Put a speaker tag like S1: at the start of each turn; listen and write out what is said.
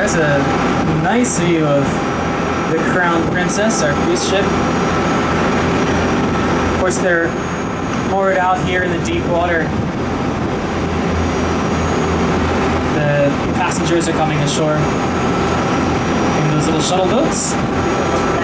S1: has a nice view of the Crown Princess, our cruise ship. Of course, they're moored out here in the deep water. The passengers are coming ashore in those little shuttle boats.